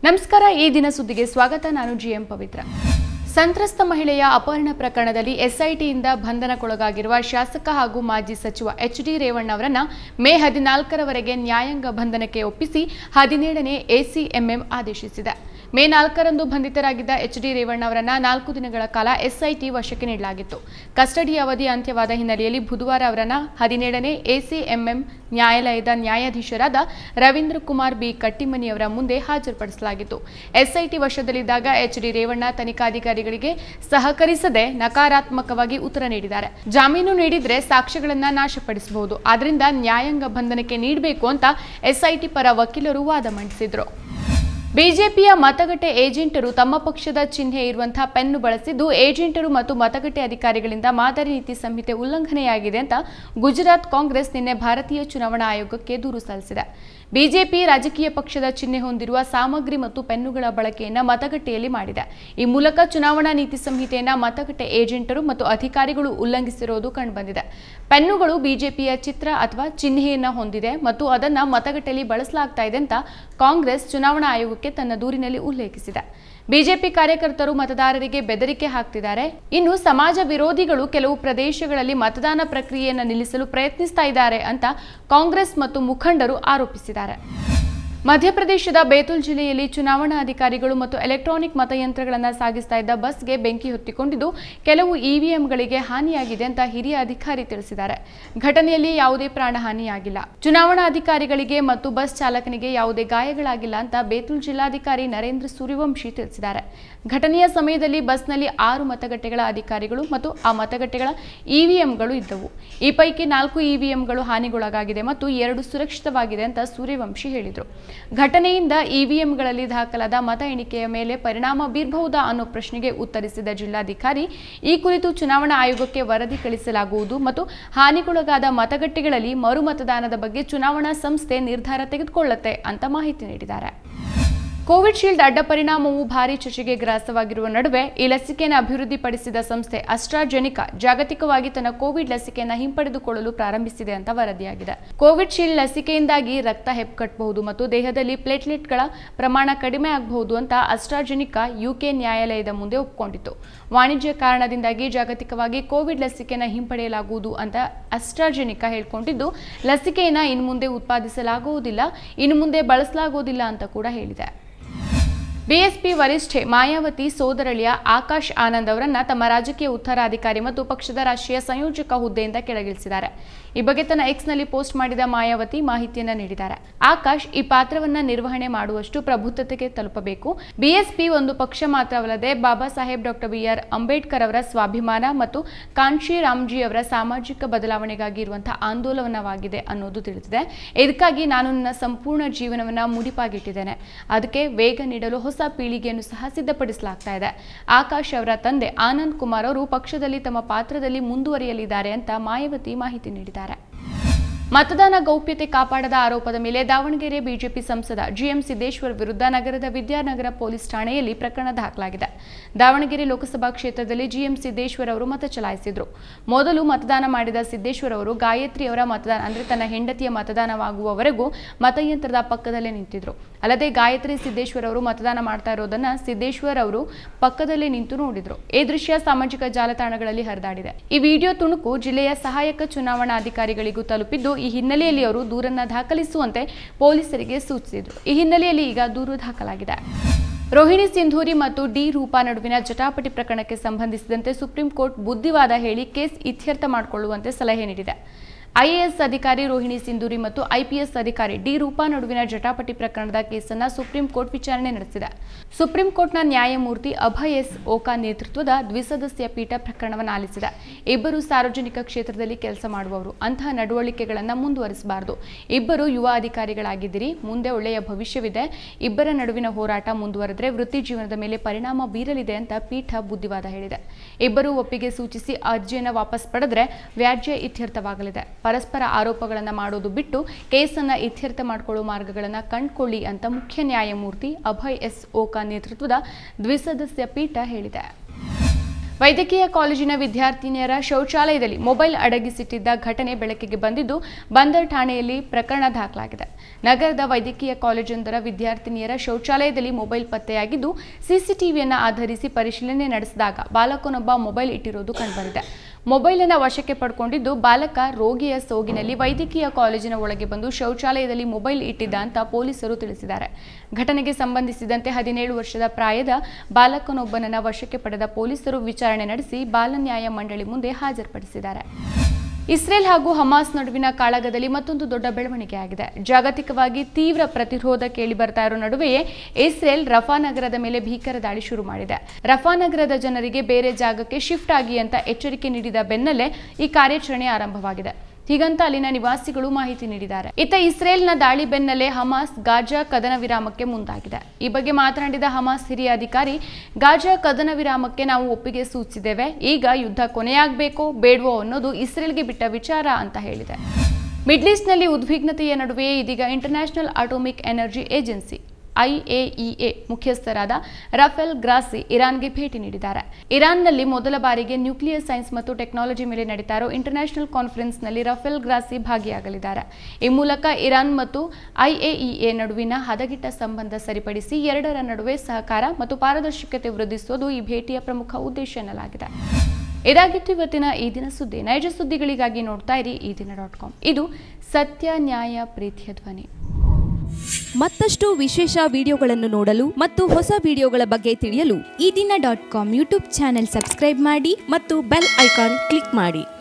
ನಮಸ್ಕಾರ, ಈ ದಿನ ಸುದ್ದಿಗೆ ಸ್ವಾಗತ. ನಾನು ಜಿಎಂ ಪವಿತ್ರ. ಸಂತ್ರಸ್ತ ಮಹಿಳೆಯ ಅಪಹರಣ ಪ್ರಕರಣದಲ್ಲಿ ಎಸ್ಐಟಿಯಿಂದ ಬಂಧನಕ್ಕೊಳಗಾಗಿರುವ ಶಾಸಕ ಹಾಗೂ ಮಾಜಿ ಸಚಿವ ಎಚ್.ಡಿ. ರೇವಣ್ಣ ಅವರನ್ನು ಮೇ 14ರವರೆಗೆ ನ್ಯಾಯಾಂಗ ಬಂಧನಕ್ಕೆ ಒಪ್ಪಿಸಿ 17ನೇ ಎಸಿಎಂಎಂ ಆದೇಶಿಸಿದೆ. ಮೇ 4ರಂದು ಬಂಧಿತರಾಗಿದ್ದ ಎಚ್.ಡಿ. ರೇವಣ್ಣ ಅವರನ್ನು 4 ದಿನಗಳ ಕಾಲ ಎಸ್ಐಟಿ ವಶಕ್ಕೆ ನೀಡಲಾಗಿತ್ತು. ಕಸ್ಟಡಿ ಅವಧಿ ಅಂತ್ಯವಾದ ಹಿನ್ನೆಲೆಯಲ್ಲಿ ಬುಧವಾರ ಅವರನ್ನು 17ನೇ ಎಸಿಎಂಎಂ ನ್ಯಾಯಾಲಯದ ನ್ಯಾಯಾಧೀಶರಾದ ರವೀಂದ್ರ ಕುಮಾರ್ ಬಿ ಕಟ್ಟಿಮನಿಯವರ ಮುಂದೆ ಹಾಜರುಪಡಿಸಲಾಗಿತ್ತು. ಎಸ್ಐಟಿ ವಶದಲ್ಲಿದ್ದಾಗ ಎಚ್.ಡಿ. ರೇವಣ್ಣ ತನಿಖಾಧಿಕಾರಿಗಳಿಗೆ ಸಹಕರಿಸದೆ ನಕಾರಾತ್ಮಕವಾಗಿ ಉತ್ತರ ನೀಡಿದ್ದಾರೆ. ಜಾಮೀನು ನೀಡಿದ್ರೆ ಸಾಕ್ಷ್ಯಗಳನ್ನು ನಾಶಪಡಿಸಬಹುದು, ಆದ್ದರಿಂದ ನ್ಯಾಯಾಂಗ ಬಂಧನಕ್ಕೆ ನೀಡಬೇಕು ಅಂತ ಎಸ್ಐಟಿ ಪರ ವಕೀಲರು ವಾದ ಮಂಡಿಸಿದರು. ಬಿಜೆಪಿಯ ಮತಗಟ್ಟೆ ಏಜೆಂಟರು ತಮ್ಮ ಪಕ್ಷದ ಚಿಹ್ನೆ ಇರುವಂತಹ ಪೆನ್ನು ಬಳಸಿದ್ದು ಏಜೆಂಟರು ಮತ್ತು ಮತಗಟ್ಟೆ ಅಧಿಕಾರಿಗಳಿಂದ ಮಾದರಿ ನೀತಿ ಸಂಹಿತೆ ಉಲ್ಲಂಘನೆಯಾಗಿದೆ ಅಂತ ಗುಜರಾತ್ ಕಾಂಗ್ರೆಸ್ ನಿನ್ನೆ ಭಾರತೀಯ ಚುನಾವಣಾ ಆಯೋಗಕ್ಕೆ ದೂರು ಸಲ್ಲಿಸಿದೆ. ಬಿಜೆಪಿ ರಾಜಕೀಯ ಪಕ್ಷದ ಚಿಹ್ನೆ ಹೊಂದಿರುವ ಸಾಮಗ್ರಿ ಮತ್ತು ಪೆನ್ನುಗಳ ಬಳಕೆಯನ್ನು ಮತಗಟ್ಟೆಯಲ್ಲಿ ಮಾಡಿದೆ. ಈ ಮೂಲಕ ಚುನಾವಣಾ ನೀತಿ ಸಂಹಿತೆಯನ್ನು ಮತಗಟ್ಟೆ ಏಜೆಂಟರು ಮತ್ತು ಅಧಿಕಾರಿಗಳು ಉಲ್ಲಂಘಿಸಿರುವುದು ಕಂಡುಬಂದಿದೆ. ಪೆನ್ನುಗಳು ಬಿಜೆಪಿಯ ಚಿತ್ರ ಅಥವಾ ಚಿಹ್ನೆಯನ್ನು ಹೊಂದಿದೆ ಮತ್ತು ಅದನ್ನು ಮತಗಟ್ಟೆಯಲ್ಲಿ ಬಳಸಲಾಗ್ತಾ ಇದೆ ಅಂತ ಕಾಂಗ್ರೆಸ್ ಚುನಾವಣಾ ಆಯೋಗಕ್ಕೆ ತನ್ನ ದೂರಿನಲ್ಲಿ ಉಲ್ಲೇಖಿಸಿದೆ. ಬಿಜೆಪಿ ಕಾರ್ಯಕರ್ತರು ಮತದಾರರಿಗೆ ಬೆದರಿಕೆ ಹಾಕ್ತಿದ್ದಾರೆ. ಇನ್ನು ಸಮಾಜ ವಿರೋಧಿಗಳು ಕೆಲವು ಪ್ರದೇಶಗಳಲ್ಲಿ ಮತದಾನ ಪ್ರಕ್ರಿಯೆಯನ್ನು ನಿಲ್ಲಿಸಲು ಪ್ರಯತ್ನಿಸ್ತಾ ಇದ್ದಾರೆ ಅಂತ ಕಾಂಗ್ರೆಸ್ ಮತ್ತು ಮುಖಂಡರು ಆರೋಪಿಸಿದ್ದಾರೆ. ಮಧ್ಯಪ್ರದೇಶದ ಬೇತುಲ್ ಜಿಲ್ಲೆಯಲ್ಲಿ ಚುನಾವಣಾ ಅಧಿಕಾರಿಗಳು ಮತ್ತು ಎಲೆಕ್ಟ್ರಾನಿಕ್ ಮತಯಂತ್ರಗಳನ್ನು ಸಾಗಿಸ್ತಾ ಇದ್ದ ಬಸ್ಗೆ ಬೆಂಕಿ ಹೊತ್ತಿಕೊಂಡಿದ್ದು ಕೆಲವು ಇವಿಎಂಗಳಿಗೆ ಹಾನಿಯಾಗಿದೆ ಅಂತ ಹಿರಿಯ ಅಧಿಕಾರಿ ತಿಳಿಸಿದ್ದಾರೆ. ಘಟನೆಯಲ್ಲಿ ಯಾವುದೇ ಪ್ರಾಣಹಾನಿಯಾಗಿಲ್ಲ. ಚುನಾವಣಾ ಅಧಿಕಾರಿಗಳಿಗೆ ಮತ್ತು ಬಸ್ ಚಾಲಕನಿಗೆ ಯಾವುದೇ ಗಾಯಗಳಾಗಿಲ್ಲ ಅಂತ ಬೇತುಲ್ ಜಿಲ್ಲಾಧಿಕಾರಿ ನರೇಂದ್ರ ಸೂರ್ಯವಂಶಿ ತಿಳಿಸಿದ್ದಾರೆ. ಘಟನೆಯ ಸಮಯದಲ್ಲಿ ಬಸ್ನಲ್ಲಿ 6 ಮತಗಟ್ಟೆಗಳ ಅಧಿಕಾರಿಗಳು ಮತ್ತು ಆ ಮತಗಟ್ಟೆಗಳ ಇವಿಎಂಗಳು ಇದ್ದವು. ಈ ಪೈಕಿ 4 ಇವಿಎಂಗಳು ಹಾನಿಗೊಳಗಾಗಿದೆ ಮತ್ತು 2 ಸುರಕ್ಷಿತವಾಗಿದೆ ಅಂತ ಸೂರ್ಯವಂಶಿ ಹೇಳಿದರು. ಘಟನೆಯಿಂದ ಇವಿಎಂಗಳಲ್ಲಿ ದಾಖಲಾದ ಮತ ಎಣಿಕೆಯ ಮೇಲೆ ಪರಿಣಾಮ ಬೀರಬಹುದಾ ಅನ್ನೋ ಪ್ರಶ್ನೆಗೆ ಉತ್ತರಿಸಿದ ಜಿಲ್ಲಾಧಿಕಾರಿ, ಈ ಕುರಿತು ಚುನಾವಣಾ ಆಯೋಗಕ್ಕೆ ವರದಿ ಕಳಿಸಲಾಗುವುದು ಮತ್ತು ಹಾನಿಗೊಳಗಾದ ಮತಗಟ್ಟೆಗಳಲ್ಲಿ ಮರು ಮತದಾನದ ಬಗ್ಗೆ ಚುನಾವಣಾ ಸಂಸ್ಥೆ ನಿರ್ಧಾರ ತೆಗೆದುಕೊಳ್ಳುತ್ತೆ ಅಂತ ಮಾಹಿತಿ ನೀಡಿದ್ದಾರೆ. ಕೋವಿಶೀಲ್ಡ್ ಅಡ್ಡ ಪರಿಣಾಮವು ಭಾರೀ ಚರ್ಚೆಗೆ ಗ್ರಾಸವಾಗಿರುವ ನಡುವೆ ಈ ಲಸಿಕೆಯನ್ನು ಅಭಿವೃದ್ಧಿಪಡಿಸಿದ ಸಂಸ್ಥೆ ಅಸ್ಟ್ರಾಜೆನಿಕಾ ಜಾಗತಿಕವಾಗಿ ತನ್ನ ಕೋವಿಡ್ ಲಸಿಕೆಯನ್ನು ಹಿಂಪಡೆದುಕೊಳ್ಳಲು ಪ್ರಾರಂಭಿಸಿದೆ ಅಂತ ವರದಿಯಾಗಿದೆ. ಕೋವಿಶೀಲ್ಡ್ ಲಸಿಕೆಯಿಂದಾಗಿ ರಕ್ತ ಹೆಪ್ಪುಗಟ್ಟಬಹುದು ಮತ್ತು ದೇಹದಲ್ಲಿ ಪ್ಲೇಟ್ಲೆಟ್ಗಳ ಪ್ರಮಾಣ ಕಡಿಮೆ ಆಗಬಹುದು ಅಂತ ಅಸ್ಟ್ರಾಜೆನಿಕಾ ಯುಕೆ ನ್ಯಾಯಾಲಯದ ಮುಂದೆ ಒಪ್ಪಿಕೊಂಡಿತ್ತು. ವಾಣಿಜ್ಯ ಕಾರಣದಿಂದಾಗಿ ಜಾಗತಿಕವಾಗಿ ಕೋವಿಡ್ ಲಸಿಕೆಯನ್ನು ಹಿಂಪಡೆಯಲಾಗುವುದು ಅಂತ ಅಸ್ಟ್ರಾಜೆನಿಕಾ ಹೇಳಿಕೊಂಡಿದ್ದು, ಲಸಿಕೆಯನ್ನು ಇನ್ನು ಮುಂದೆ ಉತ್ಪಾದಿಸಲಾಗುವುದಿಲ್ಲ, ಇನ್ನು ಮುಂದೆ ಬಳಸಲಾಗುವುದಿಲ್ಲ ಅಂತ ಕೂಡ ಹೇಳಿದೆ. ಬಿಎಸ್ಪಿ ವರಿಷ್ಠೆ ಮಾಯಾವತಿ ಸೋದರಳಿಯ ಆಕಾಶ್ ಆನಂದ್ ಅವರನ್ನ ತಮ್ಮ ರಾಜಕೀಯ ಉತ್ತರಾಧಿಕಾರಿ ಮತ್ತು ಪಕ್ಷದ ರಾಷ್ಟ್ರೀಯ ಸಂಯೋಜಕ ಹುದ್ದೆಯಿಂದ ಕೆಳಗಿಳಿಸಿದ್ದಾರೆ. ಈ ಬಗ್ಗೆ ತನ್ನ ಎಕ್ಸ್ನಲ್ಲಿ ಪೋಸ್ಟ್ ಮಾಡಿದ ಮಾಯಾವತಿ ಮಾಹಿತಿಯನ್ನ ನೀಡಿದ್ದಾರೆ. ಆಕಾಶ್ ಈ ಪಾತ್ರವನ್ನ ನಿರ್ವಹಣೆ ಮಾಡುವಷ್ಟು ಪ್ರಬುದ್ಧತೆಗೆ ತಲುಪಬೇಕು. ಬಿಎಸ್ಪಿ ಒಂದು ಪಕ್ಷ ಮಾತ್ರವಲ್ಲದೆ ಬಾಬಾ ಸಾಹೇಬ್ ಡಾ. ಬಿ.ಆರ್. ಅಂಬೇಡ್ಕರ್ ಅವರ ಸ್ವಾಭಿಮಾನ ಮತ್ತು ಕಾಂಶಿ ರಾಮ್ಜಿ ಅವರ ಸಾಮಾಜಿಕ ಬದಲಾವಣೆಗಾಗಿ ಇರುವಂತಹ ಆಂದೋಲನವಾಗಿದೆ ಅನ್ನೋದು ತಿಳಿದಿದೆ. ಇದಕ್ಕಾಗಿ ನಾನು ನನ್ನ ಸಂಪೂರ್ಣ ಜೀವನವನ್ನ ಮುಡಿಪಾಗಿಟ್ಟಿದ್ದೇನೆ. ಅದಕ್ಕೆ ವೇಗ ನೀಡಲು ಹೊಸ ಪೀಳಿಗೆಯನ್ನು ಸಹ ಸಿದ್ಧಪಡಿಸಲಾಗ್ತಾ ಇದೆ. ಆಕಾಶ್ ಅವರ ತಂದೆ ಆನಂದ್ ಕುಮಾರ್ ಅವರು ಪಕ್ಷದಲ್ಲಿ ತಮ್ಮ ಪಾತ್ರದಲ್ಲಿ ಮುಂದುವರಿಯಲಿದ್ದಾರೆ ಅಂತ ಮಾಯಾವತಿ ಮಾಹಿತಿ ನೀಡಿದ್ದಾರೆ. ಮತದಾನ ಗೌಪ್ಯತೆ ಕಾಪಾಡದ ಆರೋಪದ ಮೇಲೆ ದಾವಣಗೆರೆ ಬಿಜೆಪಿ ಸಂಸದ ಜಿಎಂ ಸಿದ್ದೇಶ್ವರ್ ವಿರುದ್ಧ ನಗರದ ವಿದ್ಯಾನಗರ ಪೊಲೀಸ್ ಠಾಣೆಯಲ್ಲಿ ಪ್ರಕರಣ ದಾಖಲಾಗಿದೆ. ದಾವಣಗೆರೆ ಲೋಕಸಭಾ ಕ್ಷೇತ್ರದಲ್ಲಿ ಜಿಎಂ ಸಿದ್ದೇಶ್ವರ್ ಅವರು ಮತ ಚಲಾಯಿಸಿದ್ರು. ಮೊದಲು ಮತದಾನ ಮಾಡಿದ ಸಿದ್ದೇಶ್ವರ್ ಅವರು ಗಾಯತ್ರಿ ಅವರ ಮತದಾನ ಅಂದ್ರೆ ತನ್ನ ಹೆಂಡತಿಯ ಮತದಾನವಾಗುವವರೆಗೂ ಮತಯಂತ್ರದ ಪಕ್ಕದಲ್ಲೇ ನಿಂತಿದ್ರು. ಅಲ್ಲದೆ ಗಾಯತ್ರಿ ಸಿದ್ದೇಶ್ವರ್ ಅವರು ಮತದಾನ ಮಾಡ್ತಾ ಇರೋದನ್ನ ಸಿದ್ದೇಶ್ವರ್ ಅವರು ಪಕ್ಕದಲ್ಲೇ ನಿಂತು ನೋಡಿದ್ರು. ಈ ದೃಶ್ಯ ಸಾಮಾಜಿಕ ಜಾಲತಾಣಗಳಲ್ಲಿ ಹರಿದಾಡಿದೆ. ಈ ವಿಡಿಯೋ ತುಣುಕು ಜಿಲ್ಲೆಯ ಸಹಾಯಕ ಚುನಾವಣಾಧಿಕಾರಿಗಳಿಗೂ ತಲುಪಿದ್ದು, ಈ ಹಿನ್ನೆಲೆಯಲ್ಲಿ ಅವರು ದೂರನ್ನ ದಾಖಲಿಸುವಂತೆ ಪೊಲೀಸರಿಗೆ ಸೂಚಿಸಿದರು. ಈ ಹಿನ್ನೆಲೆಯಲ್ಲಿ ಈಗ ದೂರು ದಾಖಲಾಗಿದೆ. ರೋಹಿಣಿ ಸಿಂಧೂರಿ ಮತ್ತು ಡಿ ರೂಪಾ ನಡುವಿನ ಜಟಾಪಟಿ ಪ್ರಕರಣಕ್ಕೆ ಸಂಬಂಧಿಸಿದಂತೆ ಸುಪ್ರೀಂ ಕೋರ್ಟ್ ಬುದ್ಧಿವಾದ ಹೇಳಿ ಕೇಸ್ ಇತ್ಯರ್ಥ ಮಾಡಿಕೊಳ್ಳುವಂತೆ ಸಲಹೆ ನೀಡಿದೆ. ಐಎಎಸ್ ಅಧಿಕಾರಿ ರೋಹಿಣಿ ಸಿಂಧೂರಿ ಮತ್ತು ಐಪಿಎಸ್ ಅಧಿಕಾರಿ ಡಿ ರೂಪಾ ನಡುವಿನ ಜಟಾಪಟಿ ಪ್ರಕರಣದ ಕೇಸನ್ನು ಸುಪ್ರೀಂ ಕೋರ್ಟ್ ವಿಚಾರಣೆ ನಡೆಸಿದೆ. ಸುಪ್ರೀಂ ಕೋರ್ಟ್ನ ನ್ಯಾಯಮೂರ್ತಿ ಅಭಯ್ ಎಸ್ ಓಕಾ ನೇತೃತ್ವದ ದ್ವಿಸದಸ್ಯ ಪೀಠ ಪ್ರಕರಣವನ್ನು ಆಲಿಸಿದೆ. ಇಬ್ಬರು ಸಾರ್ವಜನಿಕ ಕ್ಷೇತ್ರದಲ್ಲಿ ಕೆಲಸ ಮಾಡುವವರು, ಅಂತಹ ನಡವಳಿಕೆಗಳನ್ನು ಮುಂದುವರಿಸಬಾರದು. ಇಬ್ಬರು ಯುವ ಅಧಿಕಾರಿಗಳಾಗಿದ್ದೀರಿ, ಮುಂದೆ ಒಳ್ಳೆಯ ಭವಿಷ್ಯವಿದೆ. ಇಬ್ಬರ ನಡುವಿನ ಹೋರಾಟ ಮುಂದುವರೆದರೆ ವೃತ್ತಿ ಜೀವನದ ಮೇಲೆ ಪರಿಣಾಮ ಬೀರಲಿದೆ ಅಂತ ಪೀಠ ಬುದ್ಧಿವಾದ ಹೇಳಿದೆ. ಇಬ್ಬರು ಒಪ್ಪಿಗೆ ಸೂಚಿಸಿ ಅರ್ಜಿಯನ್ನು ವಾಪಸ್ ಪಡೆದರೆ ವ್ಯಾಜ್ಯ ಇತ್ಯರ್ಥವಾಗಲಿದೆ. ಪರಸ್ಪರ ಆರೋಪಗಳನ್ನು ಮಾಡೋದು ಬಿಟ್ಟು ಕೇಸನ್ನು ಇತ್ಯರ್ಥ ಮಾಡಿಕೊಳ್ಳುವ ಮಾರ್ಗಗಳನ್ನು ಕಂಡುಕೊಳ್ಳಿ ಅಂತ ಮುಖ್ಯ ನ್ಯಾಯಮೂರ್ತಿ ಅಭಯ್ ಎಸ್ ಓಕಾ ನೇತೃತ್ವದ ದ್ವಿಸದಸ್ಯ ಪೀಠ ಹೇಳಿದೆ. ವೈದ್ಯಕೀಯ ಕಾಲೇಜಿನ ವಿದ್ಯಾರ್ಥಿನಿಯರ ಶೌಚಾಲಯದಲ್ಲಿ ಮೊಬೈಲ್ ಅಡಗಿಸಿಟ್ಟಿದ್ದ ಘಟನೆ ಬೆಳಕಿಗೆ ಬಂದಿದ್ದು ಬಂದರ್ ಠಾಣೆಯಲ್ಲಿ ಪ್ರಕರಣ ದಾಖಲಾಗಿದೆ. ನಗರದ ವೈದ್ಯಕೀಯ ಕಾಲೇಜೊಂದರ ವಿದ್ಯಾರ್ಥಿನಿಯರ ಶೌಚಾಲಯದಲ್ಲಿ ಮೊಬೈಲ್ ಪತ್ತೆಯಾಗಿದ್ದು ಸಿಸಿಟಿವಿಯನ್ನು ಆಧರಿಸಿ ಪರಿಶೀಲನೆ ನಡೆಸಿದಾಗ ಬಾಲಕನೊಬ್ಬ ಮೊಬೈಲ್ ಇಟ್ಟಿರುವುದು ಕಂಡುಬಂದಿದೆ. ಮೊಬೈಲ್ ಅನ್ನು ವಶಕ್ಕೆ ಪಡೆದುಕೊಂಡಿದ್ದು ಬಾಲಕ ರೋಗಿಯ ಸೋಗಿನಲ್ಲಿ ವೈದ್ಯಕೀಯ ಕಾಲೇಜಿನ ಒಳಗೆ ಬಂದು ಶೌಚಾಲಯದಲ್ಲಿ ಮೊಬೈಲ್ ಇಟ್ಟಿದ್ದ ಅಂತ ಪೊಲೀಸರು ತಿಳಿಸಿದ್ದಾರೆ. ಘಟನೆಗೆ ಸಂಬಂಧಿಸಿದಂತೆ 17 ವರ್ಷದ ಪ್ರಾಯದ ಬಾಲಕನೊಬ್ಬನನ್ನು ವಶಕ್ಕೆ ಪಡೆದ ಪೊಲೀಸರು ವಿಚಾರಣೆ ನಡೆಸಿ ಬಾಲ ನ್ಯಾಯ ಮಂಡಳಿ ಮುಂದೆ ಹಾಜರುಪಡಿಸಿದ್ದಾರೆ. ಇಸ್ರೇಲ್ ಹಾಗೂ ಹಮಾಸ್ ನಡುವಿನ ಕಾಳಗದಲ್ಲಿ ಮತ್ತೊಂದು ದೊಡ್ಡ ಬೆಳವಣಿಗೆ ಆಗಿದೆ. ಜಾಗತಿಕವಾಗಿ ತೀವ್ರ ಪ್ರತಿರೋಧ ಕೇಳಿ ಬರ್ತಾ ಇರೋ ನಡುವೆಯೇ ಇಸ್ರೇಲ್ ರಫಾ ನಗರದ ಮೇಲೆ ಭೀಕರ ದಾಳಿ ಶುರು ಮಾಡಿದೆ. ರಫಾ ನಗರದ ಜನರಿಗೆ ಬೇರೆ ಜಾಗಕ್ಕೆ ಶಿಫ್ಟ್ ಆಗಿ ಅಂತ ಎಚ್ಚರಿಕೆ ನೀಡಿದ ಬೆನ್ನಲ್ಲೇ ಈ ಕಾರ್ಯಾಚರಣೆ ಆರಂಭವಾಗಿದೆ. ಹೀಗಂತ ಅಲ್ಲಿನ ನಿವಾಸಿಗಳು ಮಾಹಿತಿ ನೀಡಿದ್ದಾರೆ. ಇತ್ತ ಇಸ್ರೇಲ್ನ ದಾಳಿ ಬೆನ್ನಲ್ಲೇ ಹಮಾಸ್ ಗಾಜಾ ಕದನ ವಿರಾಮಕ್ಕೆ ಮುಂದಾಗಿದೆ. ಈ ಬಗ್ಗೆ ಮಾತನಾಡಿದ ಹಮಾಸ್ ಹಿರಿಯ ಅಧಿಕಾರಿ, ಗಾಜಾ ಕದನ ವಿರಾಮಕ್ಕೆ ನಾವು ಒಪ್ಪಿಗೆ ಸೂಚಿಸಿದ್ದೇವೆ. ಈಗ ಯುದ್ಧ ಕೊನೆಯಾಗಬೇಕೋ ಬೇಡವೋ ಅನ್ನೋದು ಇಸ್ರೇಲ್ಗೆ ಬಿಟ್ಟ ವಿಚಾರ ಅಂತ ಹೇಳಿದೆ. ಮಿಡ್ಲ್ ಈಸ್ಟ್ನಲ್ಲಿ ಉದ್ವಿಗ್ನತೆಯ ನಡುವೆಯೇ ಇದೀಗ International Atomic Energy Agency IAEA ಮುಖ್ಯಸ್ಥರಾದ ರಾಫೆಲ್ ಗ್ರಾಸಿ ಇರಾನ್ಗೆ ಭೇಟಿ ನೀಡಿದ್ದಾರೆ. ಇರಾನ್ನಲ್ಲಿ ಮೊದಲ ಬಾರಿಗೆ ನ್ಯೂಕ್ಲಿಯರ್ ಸೈನ್ಸ್ ಮತ್ತು ಟೆಕ್ನಾಲಜಿ ಮೇಲೆ ನಡೀತಾ ಇರೋ ಇಂಟರ್ನ್ಯಾಷನಲ್ ಕಾನ್ಫರೆನ್ಸ್ನಲ್ಲಿ ರಾಫೆಲ್ ಗ್ರಾಸಿ ಭಾಗಿಯಾಗಲಿದ್ದಾರೆ. ಈ ಮೂಲಕ ಇರಾನ್ ಮತ್ತು IAEA ನಡುವಿನ ಹದಗೆಟ್ಟ ಸಂಬಂಧ ಸರಿಪಡಿಸಿ ಎರಡರ ನಡುವೆ ಸಹಕಾರ ಮತ್ತು ಪಾರದರ್ಶಕತೆ ವೃದ್ಧಿಸುವುದು ಈ ಭೇಟಿಯ ಪ್ರಮುಖ ಉದ್ದೇಶ ಎನ್ನಲಾಗಿದೆ. ಇದಾಗಿತ್ತು ಇವತ್ತಿನ ಈ ದಿನ ಸುದ್ದಿ. ನೈಜ ಸುದ್ದಿಗಳಿಗಾಗಿ ನೋಡ್ತಾ ಇರಿ eDina.com. ಇದು ಸತ್ಯ, ನ್ಯಾಯ, ಪ್ರೀತಿಯ ಧ್ವನಿ. ಮತ್ತಷ್ಟು ವಿಶೇಷ ವಿಡಿಯೋಗಳನ್ನು ನೋಡಲು ಮತ್ತು ಹೊಸ ವಿಡಿಯೋಗಳ ಬಗ್ಗೆ ತಿಳಿಯಲು eDina.com ಯೂಟ್ಯೂಬ್ ಚಾನೆಲ್ ಸಬ್ಸ್ಕ್ರೈಬ್ ಮಾಡಿ ಮತ್ತು ಬೆಲ್ ಐಕಾನ್ ಕ್ಲಿಕ್ ಮಾಡಿ.